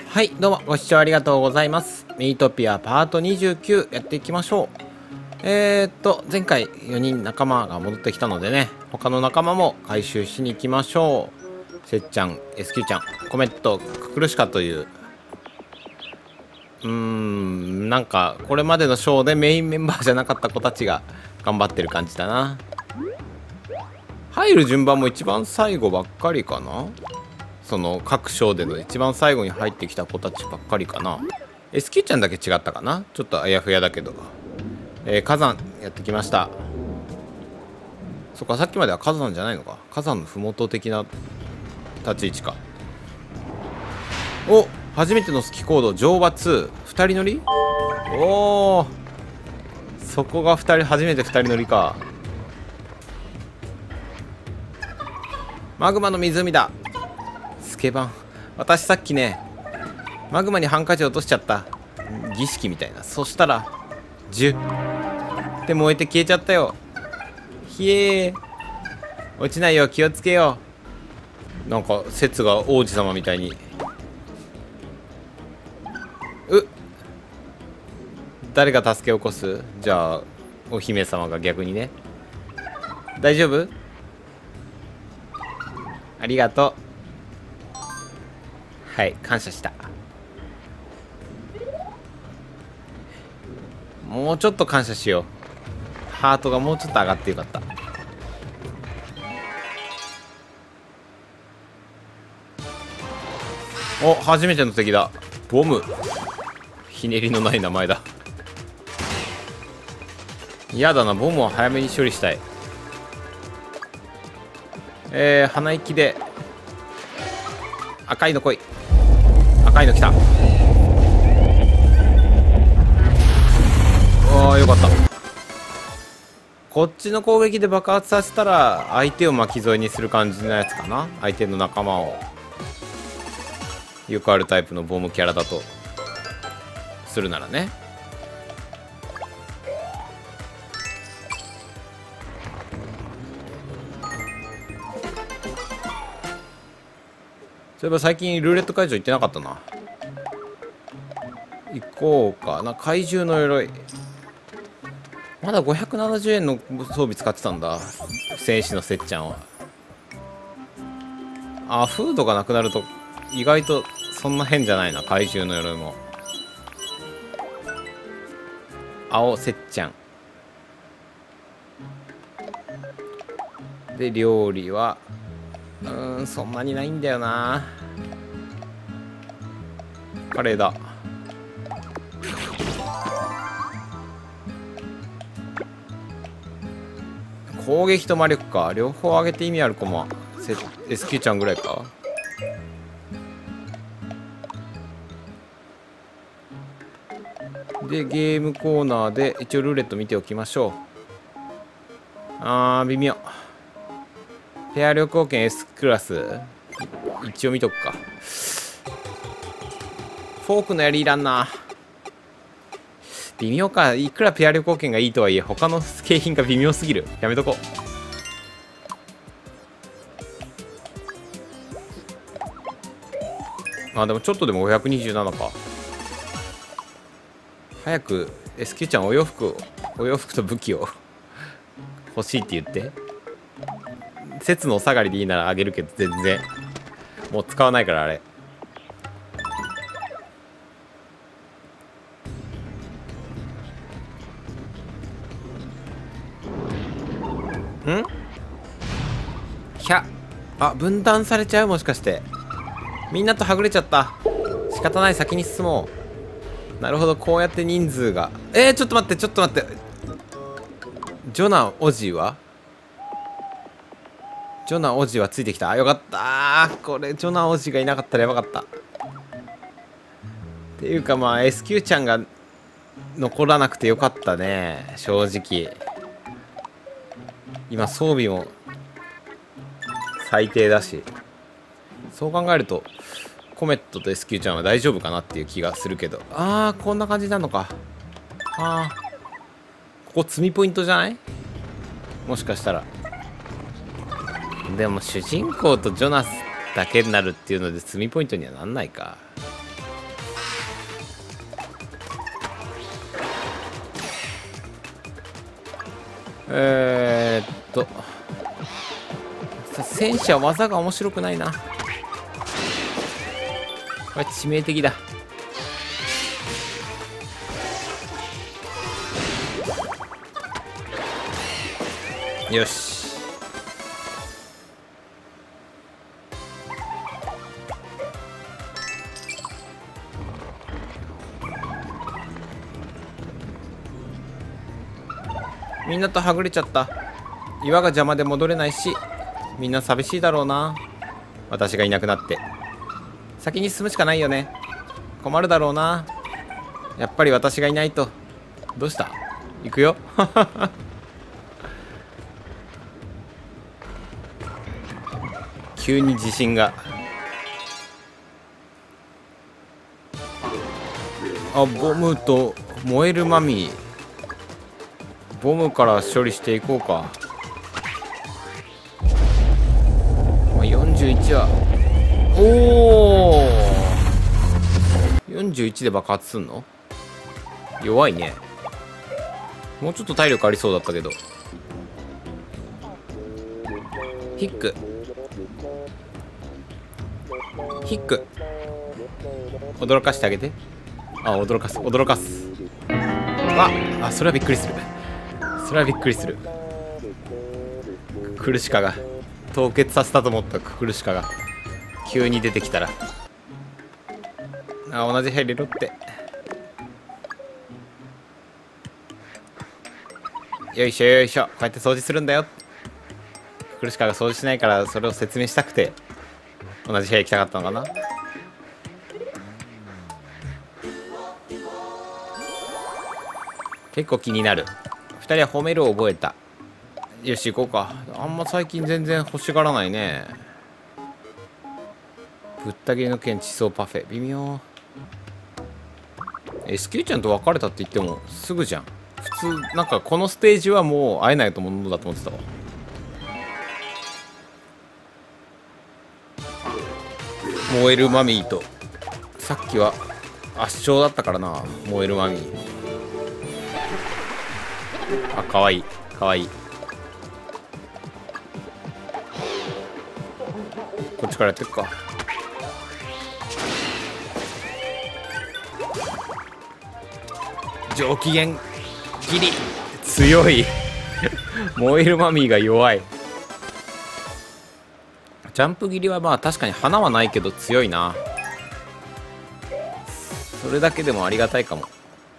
はい、どうもご視聴ありがとうございます。ミートピアパート29やっていきましょう。前回4人仲間が戻ってきたのでね、他の仲間も回収しに行きましょう。せっちゃん、SQ ちゃん、コメット、ククルシカという、なんかこれまでのショーでメインメンバーじゃなかった子たちが頑張ってる感じだな。入る順番も一番最後ばっかりかな。その各章での一番最後に入ってきた子たちばっかりかな。SQ ちゃんだけ違ったかな。ちょっとあやふやだけど、火山やってきました。そっか、さっきまでは火山じゃないのか。火山の麓的な立ち位置か。お、初めてのスキコード乗馬2、2人乗り。おお、そこが2人、初めて2人乗りか。マグマの湖だ。スケバン、私さっきね、マグマにハンカチ落としちゃった。儀式みたいな。そしたらジュッって燃えて消えちゃったよ。ひえー、落ちないよ、気をつけよう。なんか説が王子様みたいに。誰が助け起こす。じゃあお姫様が逆にね。大丈夫、ありがとう。はい、感謝した。もうちょっと感謝しよう。ハートがもうちょっと上がってよかった。お、初めての敵だ。ボム。ひねりのない名前だ。嫌だな、ボムは早めに処理したい。鼻息で赤いの来い。赤いの来た。ああ、よかった。こっちの攻撃で爆発させたら相手を巻き添えにする感じのやつかな。相手の仲間を。よくあるタイプのボムキャラだとするならね。そういえば最近ルーレット会場行ってなかったな。行こうかな。怪獣の鎧、まだ570円の装備使ってたんだ、戦士のせっちゃんは。あ、フードがなくなると意外とそんな変じゃないな。怪獣の鎧も。青せっちゃんで、料理はそんなにないんだよな。カレーだ。攻撃と魔力か、両方上げて意味ある子もSQ ちゃんぐらいか。で、ゲームコーナーで一応ルーレット見ておきましょう。微妙。ペア旅行券 S クラス一応見とくか。フォークの槍いらんな。微妙か。いくらペア旅行券がいいとはいえ他の景品が微妙すぎる。やめとこう。でもちょっとでも527か。早く SQ ちゃんお洋服と武器を欲しいって言って。節のお下がりでいいならあげるけど、全然もう使わないからあれ。分断されちゃう。もしかしてみんなとはぐれちゃった。仕方ない、先に進もう。なるほど、こうやって人数が。ちょっと待って、ちょっと待って。ジョナオジはついてきた。よかったー。これジョナオジがいなかったらやばかった。っていうかまあ SQ ちゃんが残らなくてよかったね、正直。今装備も最低だし、そう考えるとコメットと SQ ちゃんは大丈夫かなっていう気がするけど。こんな感じなのか。ここ積みポイントじゃない？もしかしたら。でも主人公とジョナスだけになるっていうので積みポイントにはなんないか。 えー、っと戦車技が面白くないな。これ致命的だ。よし。みんなとはぐれちゃった。岩が邪魔で戻れないし、みんな寂しいだろうな。私がいなくなって先に進むしかないよね。困るだろうな。やっぱり私がいないと。どうした？行くよ。急に自信が。あ、ボムと燃えるマミー。ボムから処理していこうか。41はおお、41で爆発すんの？弱いね。もうちょっと体力ありそうだったけど。ヒックヒック、驚かしてあげて。あ、驚かす驚かす。あ、それはびっくりする。それはびっくりする。クルシカが凍結させたと思った。クルシカが急に出てきたら、あ、同じ部屋入れろって。よいしょよいしょ、こうやって掃除するんだよ。クルシカが掃除しないからそれを説明したくて同じ部屋行きたかったのかな。結構気になる。2人は褒めるを覚えた。よし行こうか。あんま最近全然欲しがらないね。ぶった切りの剣地層パフェ微妙。SQ ちゃんと別れたって言ってもすぐじゃん。普通なんかこのステージはもう会えないと思うだと思ってたわ。燃えるマミーとさっきは圧勝だったからな。燃えるマミー、あ、かわいいかわいい。こっちからやってくか。上機嫌ギリ強い。燃えるマミーが弱い。ジャンプ切りはまあ確かに花はないけど強いな。それだけでもありがたいかも。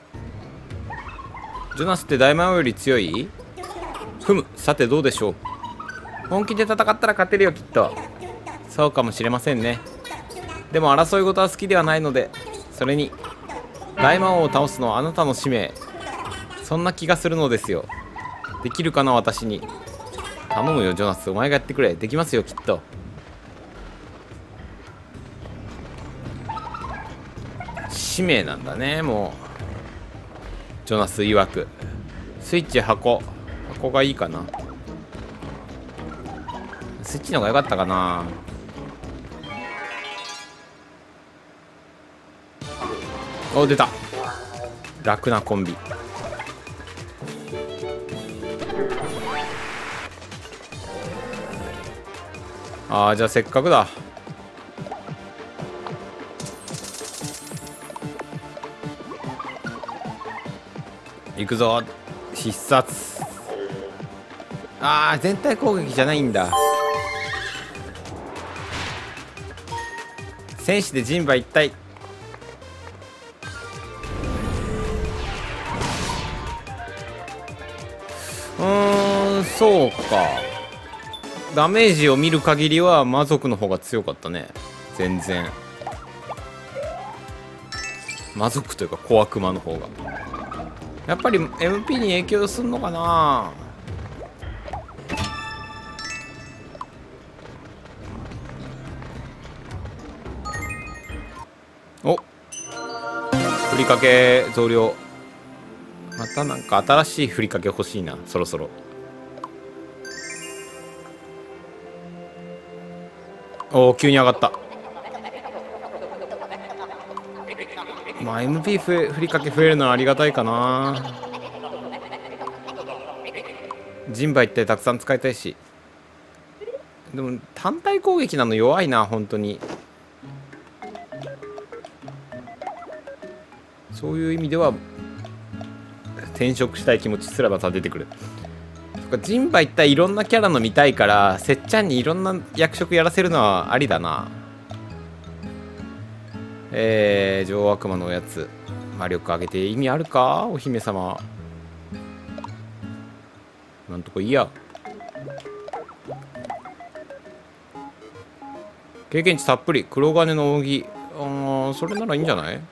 ジョナスって大魔王より強い？ふむ、さてどうでしょう。本気で戦ったら勝てるよきっと。そうかもしれませんね。でも争い事は好きではないので。それに大魔王を倒すのはあなたの使命。そんな気がするのですよ。できるかな私に。頼むよジョナス、お前がやってくれ。できますよきっと。使命なんだね。もうジョナス曰くスイッチ箱がいいかな。スイッチの方が良かったかな。お、出た。楽なコンビ。ああ、じゃあせっかくだ。行くぞ必殺。ああ、全体攻撃じゃないんだ。戦士で人馬一体。そうか。ダメージを見る限りは魔族の方が強かったね。全然魔族というか小悪魔の方がやっぱり MP に影響すんのかな。お、ふりかけ増量。またなんか新しいふりかけ欲しいな、そろそろ。おお、急に上がった。まあ MP ふりかけ増えるのはありがたいかな。 人馬一体たくさん使いたいし。でも単体攻撃なの弱いな本当に。そういう意味では転職したい気持ちすらまた出てくる。そっか、人馬一体いろんなキャラの見たいから、せっちゃんにいろんな役職やらせるのはありだな。女王悪魔のおやつ魔力上げて意味あるか、お姫様。なんとこいいや。経験値たっぷり、黒金の扇。それならいいんじゃない。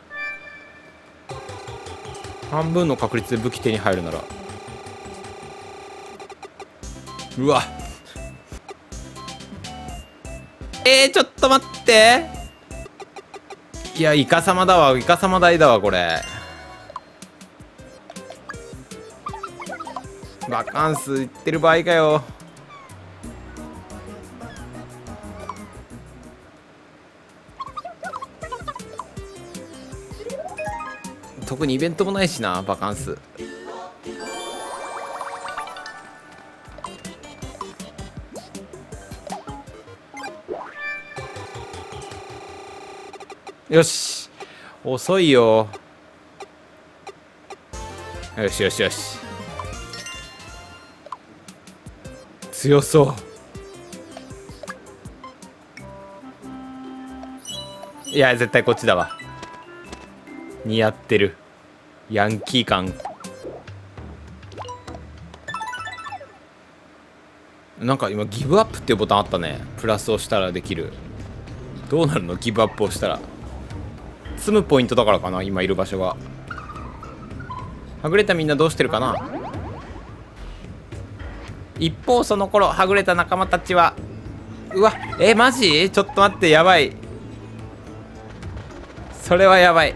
半分の確率で武器手に入るなら。うわちょっと待って。いやイカサマだわ、イカサマ代だわこれ。バカンスいってる場合かよ。特にイベントもないしな、バカンス。よし、遅いよ。よしよしよし、強そう。いや絶対こっちだわ。似合ってる、ヤンキー感。なんか今ギブアップっていうボタンあったね。プラスをしたらできる。どうなるの、ギブアップをしたら。住むポイントだからかな、今いる場所が。はぐれたみんなどうしてるかな。一方その頃はぐれた仲間たちは、うわマジ、ちょっと待って、やばい、それはやばい。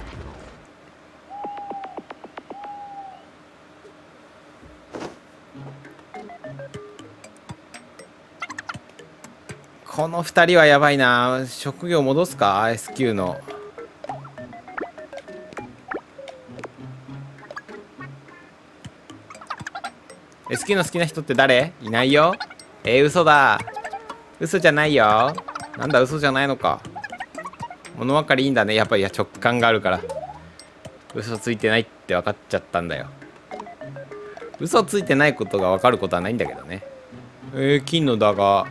この2人はやばいな。職業戻すか SQ の。SQ の好きな人って誰？いないよ。嘘だ。嘘じゃないよ。なんだ嘘じゃないのか。物分かりいいんだね。やっぱり直感があるから。嘘ついてないって分かっちゃったんだよ。嘘ついてないことが分かることはないんだけどね。金のだが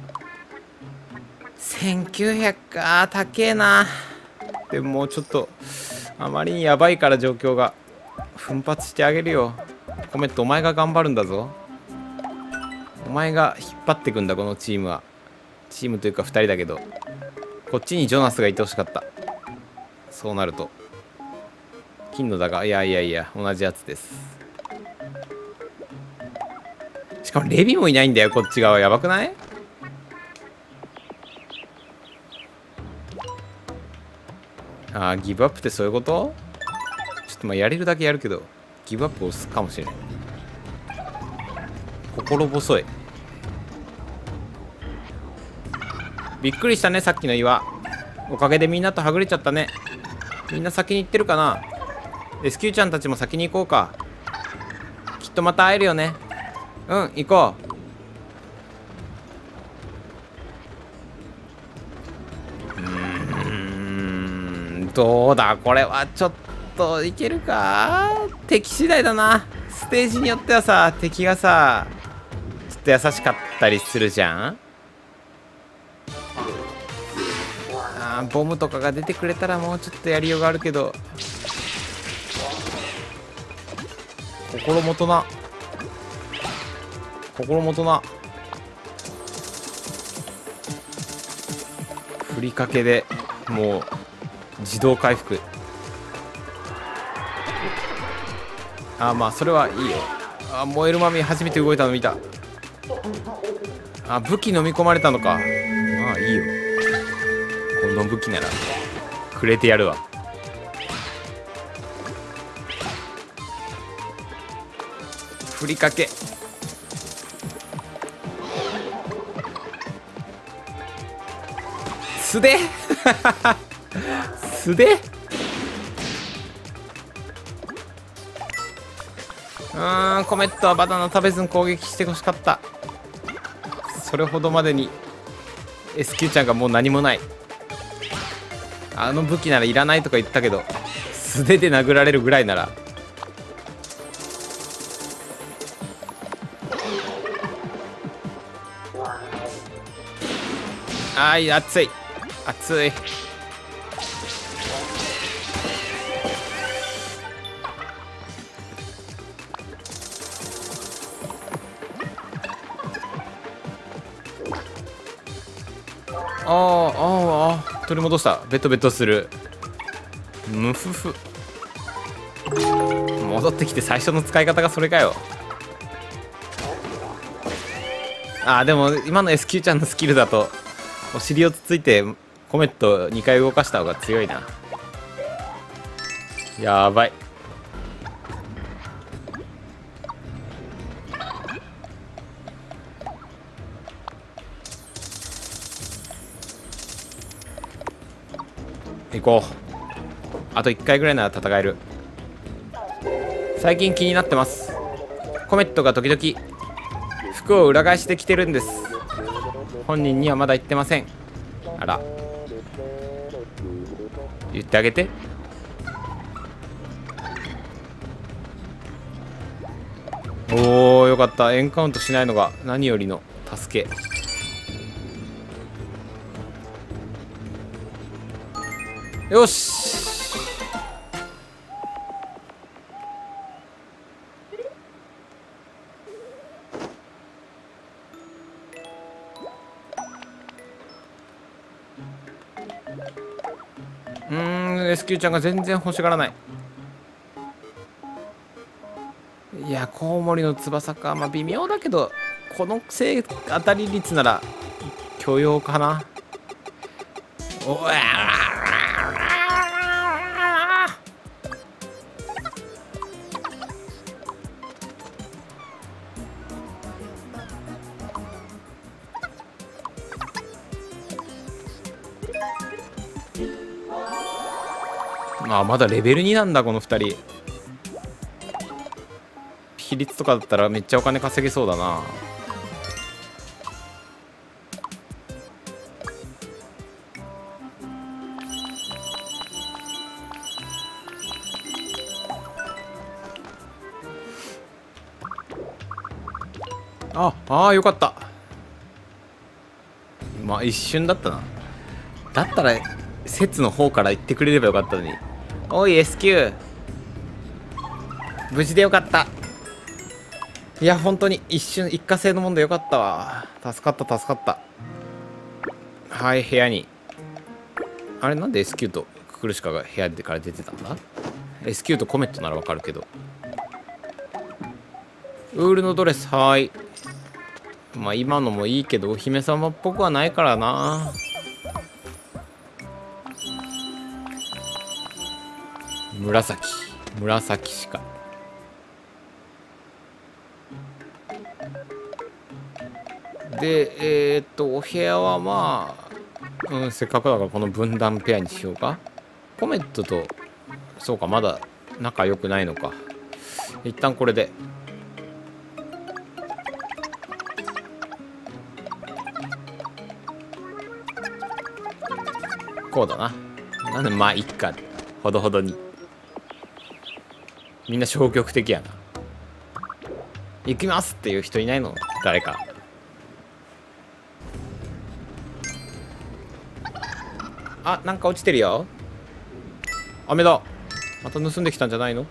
1900か、高えな。でももうちょっとあまりにやばいから状況が。奮発してあげるよ。コメットお前が頑張るんだぞ。お前が引っ張ってくんだこのチームは。チームというか2人だけど、こっちにジョナスがいてほしかった。そうなると金のだが、いやいやいや同じやつです。しかもレビもいないんだよこっち側。やばくない？ギブアップってそういうこと？ちょっとまあやれるだけやるけど、ギブアップを押すかもしれない。心細い。びっくりしたねさっきの岩。おかげでみんなとはぐれちゃったね。みんな先に行ってるかな。SQ ちゃんたちも先に行こうか。きっとまた会えるよね。うん、行こう。どうだこれは。ちょっといけるか。敵次第だな。ステージによってはさ、敵がさちょっと優しかったりするじゃん。ボムとかが出てくれたらもうちょっとやりようがあるけど。心もとな、心もとな。ふりかけでもう自動回復。まあそれはいいよ。燃えるまみ初めて動いたの見た。武器飲み込まれたのか。まあいいよ、この武器ならくれてやるわ。ふりかけ。素手素手。 コメットはバナナ食べずに攻撃してほしかった。それほどまでに S q ちゃんがもう何もない。あの武器ならいらないとか言ったけど、素手で殴られるぐらいなら。あー、熱い熱い。取り戻した。ベトベトする。ムフフ。戻ってきて最初の使い方がそれかよ。でも今の S q ちゃんのスキルだとお尻をつついてコメット2回動かした方が強いな。やばい。行こう。あと1回ぐらいなら戦える。最近気になってます。コメットが時々服を裏返してきてるんです。本人にはまだ言ってません。あら、言ってあげて。おー、よかった。エンカウントしないのが何よりの助け。よし。S q ちゃんが全然欲しがらない。いや、コウモリの翼か。まあ微妙だけど、この正当たり率なら許容かな。おわまだレベル2なんだこの2人。比率とかだったらめっちゃお金稼げそうだな。よかった。まあ一瞬だったな。だったら節の方から言ってくれればよかったのに。おい S q 無事でよかった。いや本当に一瞬一過性のもんでよかったわ。助かった助かった。はい、部屋に。あれなんで S q とククルシカが部屋から出てたんだ。 S q とコメットならわかるけど。ウールのドレス、はい。まあ今のもいいけどお姫様っぽくはないからな。紫しか。でお部屋はまあ、せっかくだからこの分断ペアにしようか。コメットとそうか、まだ仲良くないのか。一旦これで。こうだな。なんでまあいっか、ほどほどに。みんな消極的やな。行きますっていう人いないの？誰か。なんか落ちてるよ。飴だ。また盗んできたんじゃないの？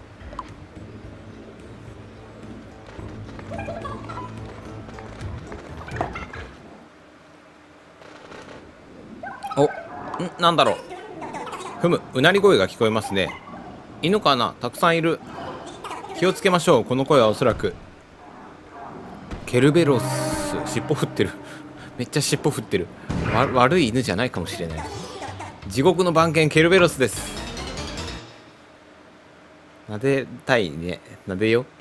なんだろう。ふむ、うなり声が聞こえますね。犬かな？たくさんいる。気をつけましょう。この声はおそらくケルベロス。尻尾振ってる。めっちゃ尻尾振ってる。悪い犬じゃないかもしれない。地獄の番犬ケルベロスです。撫でたいね。撫でよ。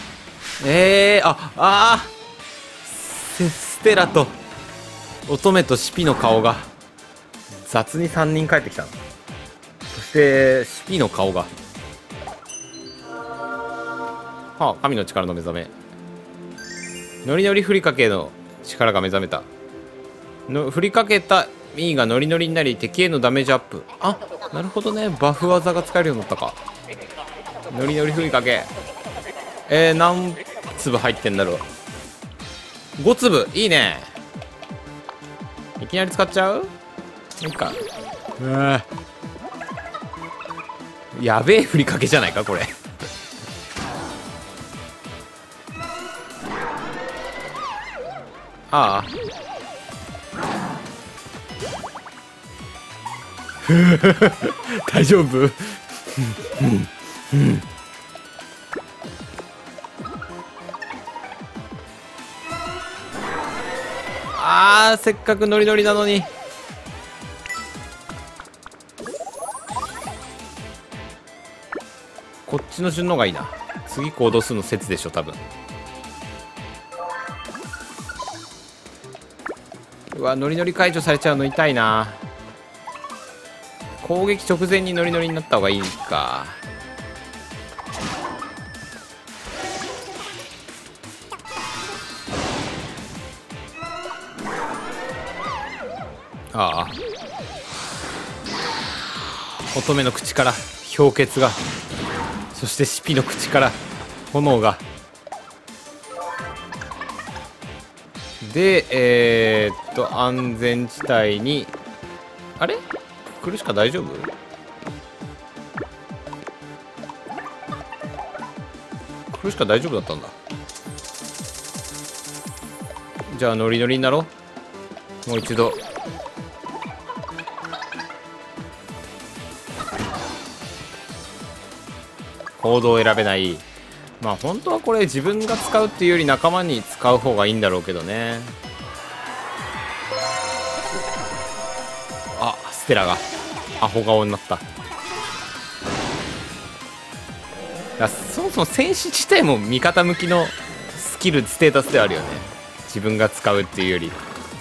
ステラと乙女とシピの顔が雑に3人帰ってきたの。そしてシピの顔がはあ、神の力の目覚め。ノリノリふりかけの力が目覚めた。振りかけたミーがノリノリになり敵へのダメージアップ。あ、なるほどね。バフ技が使えるようになったか。ノリノリふりかけ。何粒入ってんだろう。5粒。いいね。いきなり使っちゃう？いいか。やべえふりかけじゃないかこれ。ああ。大丈夫？あー、せっかくノリノリなのに。こっちの順の方がいいな。次行動するの説でしょ多分。うわ、ノリノリ解除されちゃうの痛いな。攻撃直前にノリノリになった方がいいか。ああ、乙女の口から氷結が、そしてシピの口から炎が。で安全地帯に、あれクルシカ大丈夫？クルシカ大丈夫だったんだ。じゃあノリノリになろう。もう一度。行動を選べない。まあ本当はこれ自分が使うっていうより仲間に使う方がいいんだろうけどね。あ、ステラがアホ顔になった。そもそも戦士自体も味方向きのスキルステータスではあるよね。自分が使うっていうより。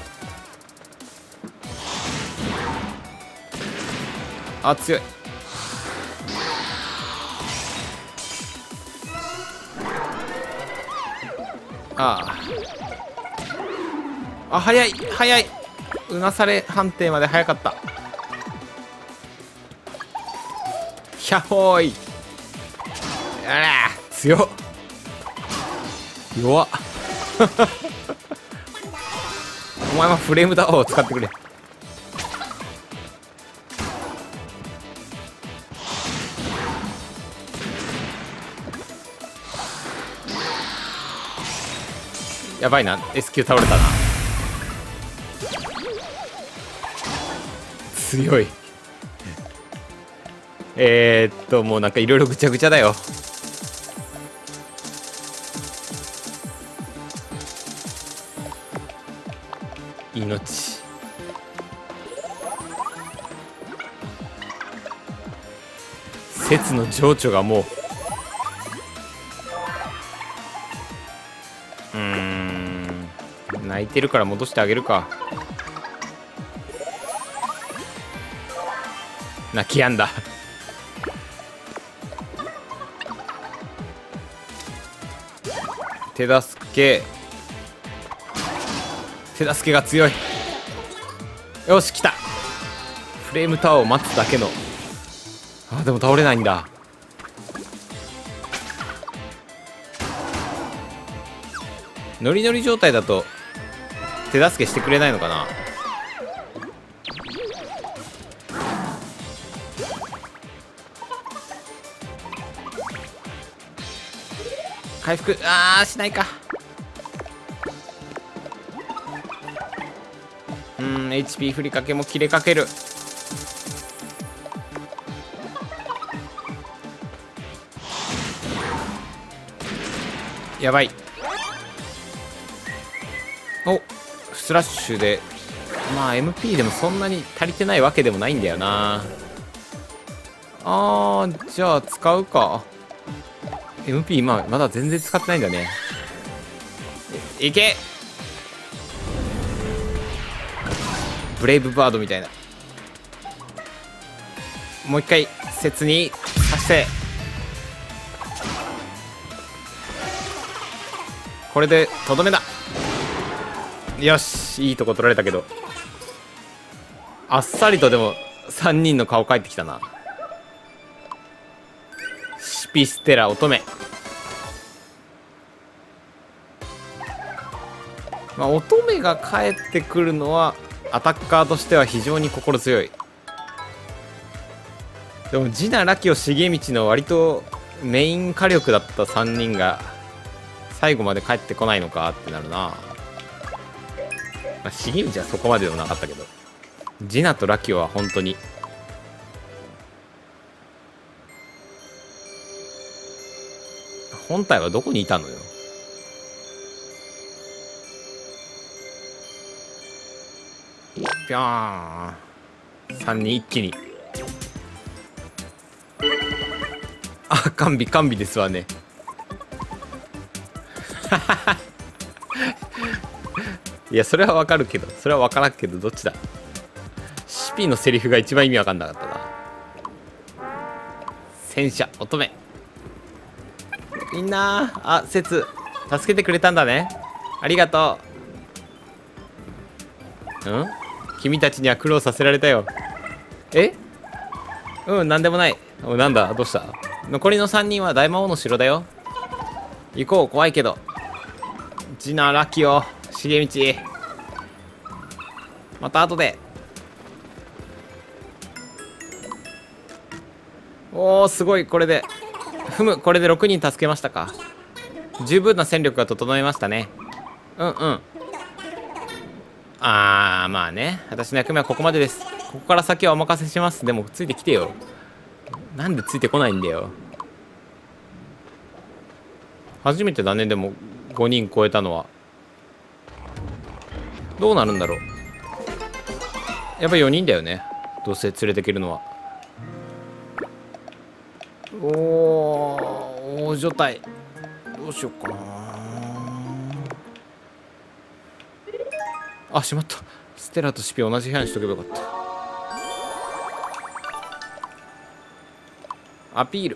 あ、強い。ああ、早い早い。うなされ判定まで早かった。ひゃっほーい。あら強っ。弱っ。お前はフレームタワーを使ってくれ。やばいな、S 級倒れたな。強い。もうなんかいろいろぐちゃぐちゃだよ。命。説の情緒がもう。泣いてるから戻してあげるか。泣きやんだ。手助けが強い。よし来た。フレームタワーを待つだけの。あ、でも倒れないんだ。ノリノリ状態だと手助けしてくれないのかな。回復しないか。HP 振りかけも切れかける。やばい。お、スラッシュで、まあ MP でもそんなに足りてないわけでもないんだよな。じゃあ使うか。MP 今まだ全然使ってないんだね。いけ。ブレイブバードみたいな。もう一回説にさして。 これでとどめだ。よし、いいとこ取られたけど、あっさりとでも3人の顔返ってきたな。シピステラ乙女。まあ、乙女が帰ってくるのはアタッカーとしては非常に心強い。でもジナ、ラキオ、重道の割とメイン火力だった3人が最後まで帰ってこないのかってなるな。まあ、重道はそこまででもなかったけど、ジナとラキオは本当に本体はどこにいたのよ。ぴょーん。3人一気に。あ、完備ですわね。いや、それはわかるけど、それはわからんけど、どっちだ。シピのセリフが一番意味わかんなかったな。戦車乙女。みんな、あ、セツ助けてくれたんだね。ありがとう。君たちには苦労させられたよ。え、なんでもない。なんだ、どうした。残りの3人は大魔王の城だよ。行こう、怖いけど。ジナ、ラキオ、重道、また後で。おー、すごい。これでこれで6人助けましたか。十分な戦力が整いましたね。まあね、私の役目はここまでです。ここから先はお任せします。でもついてきてよ。なんでついてこないんだよ。初めてだね。でも5人超えたのはどうなるんだろう。やっぱ4人だよね、どうせ連れてけるのは。大所帯どうしようかな。あ、しまった。ステラとシピ同じ部屋にしとけばよかった。アピール。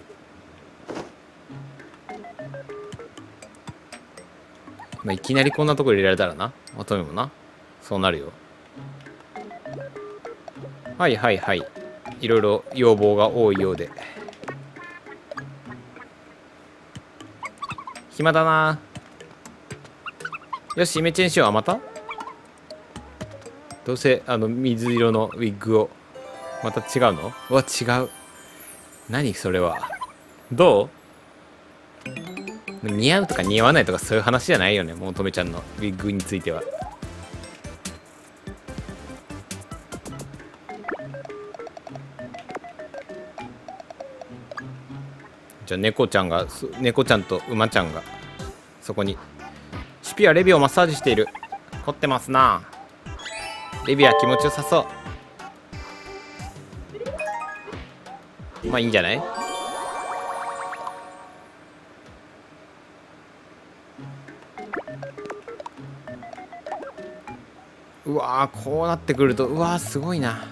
まあ、いきなりこんなとこ入れられたらな、乙女もな、そうなるよ。はい、いろいろ要望が多いようで。暇だな。よし、イメチェンしよう。またどうせ水色のウィッグをまた違うの。うわ、違う。何それは。どう、似合うとか似合わないとかそういう話じゃないよね、もうとめちゃんのウィッグについては。じゃあ猫ちゃんと馬ちゃんがそこに。シピはレビをマッサージしている。凝ってますな。レビは気持ちよさそう。まあいいんじゃない。うわー、こうなってくると、うわー、すごいな。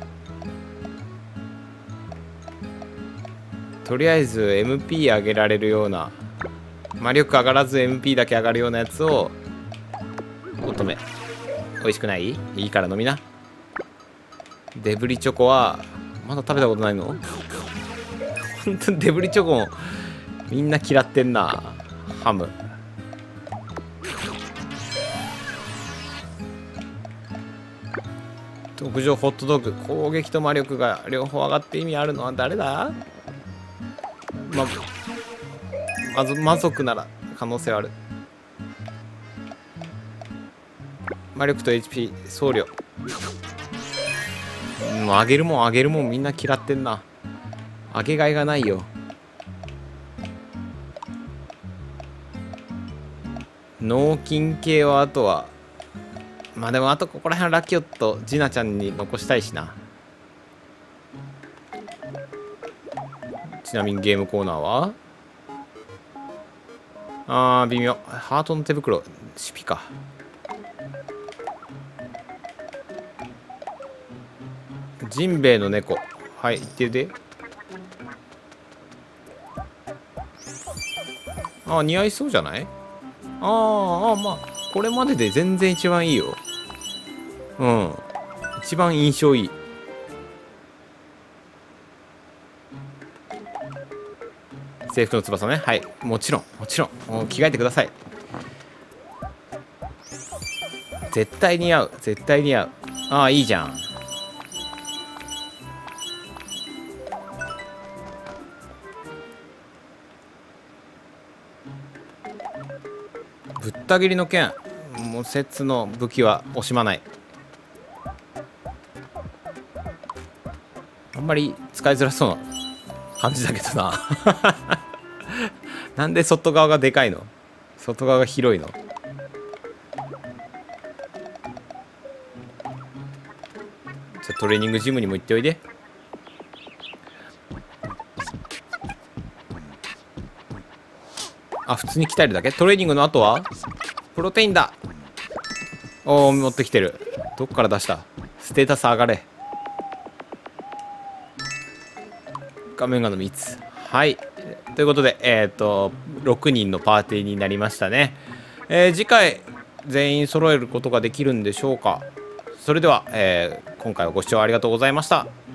とりあえず MP 上げられるような、魔力上がらず MP だけ上がるようなやつを乙女。美味しくない？いいから飲みな。デブリチョコはまだ食べたことないの？本当にデブリチョコもみんな嫌ってんな。ハム。特上ホットドッグ。攻撃と魔力が両方上がって意味あるのは誰だ？まず魔族なら可能性ある。魔力と HP、 僧侶。もうあげるもんみんな嫌ってんな。あげがいがないよ。脳筋系はあとは、まあでもあとここら辺はラキオとジナちゃんに残したいしな。ちなみにゲームコーナーは微妙。ハートの手袋シピか。ジンベエの猫。はい、言ってるで。似合いそうじゃない？ まあこれまでで全然一番いいよ。うん、一番印象いい。制服の翼ね、はい、もちろんもう着替えてください。絶対似合う、絶対似合う。ああ、いいじゃん。ぶった切りの剣、もう節の武器は惜しまない。あんまり使いづらそうな感じだけどななんで外側がでかいの？外側が広いの？じゃあトレーニングジムにも行っておいで。あ、普通に鍛えるだけ？トレーニングの後はプロテインだ。おお、持ってきてる。どっから出した？ステータス上がれ。画面がの3つ。はい、ということで6人のパーティーになりましたね。次回全員揃えることができるんでしょうか。それでは、今回はご視聴ありがとうございました。